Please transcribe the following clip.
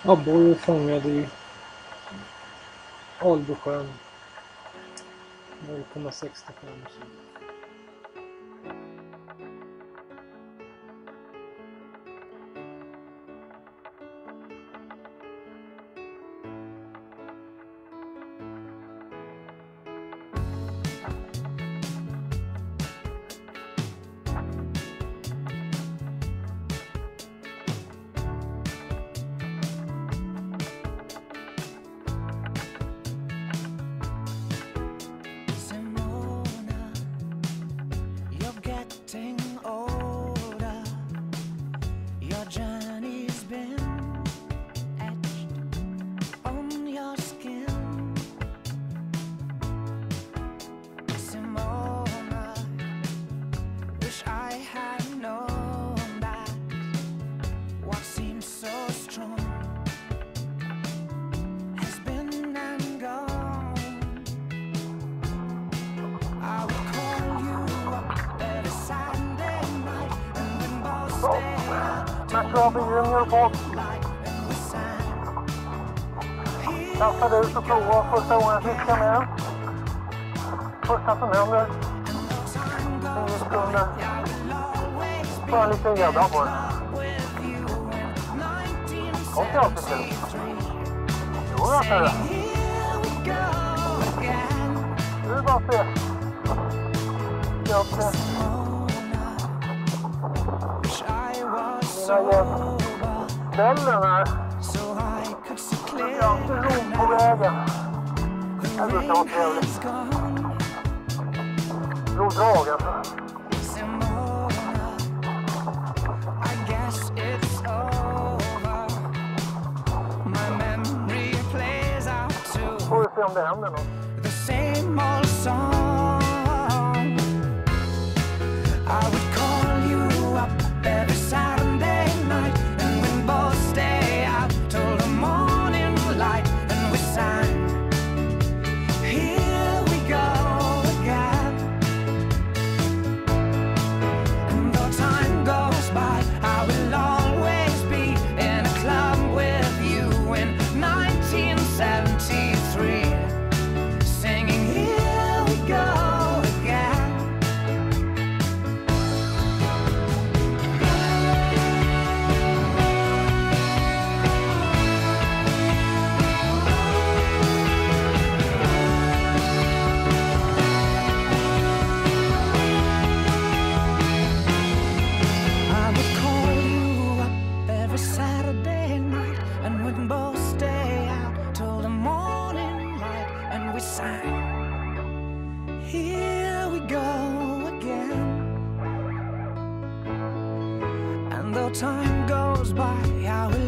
Abborre fångad i Albosjön 0,65 kilo. Robin Junior på. Kastade ut och prova första gången jag fiskade med den. Första som händer. 10 sekunder. Så en liten gädda på den. Och jag alltid till. Jo, jag ser det. Nu bara se. Jag ser. Ställen här. Jag har inte ro på vägen. Det brukar vara trevligt. Rodragen. Får vi se om det händer något. Time goes by, I will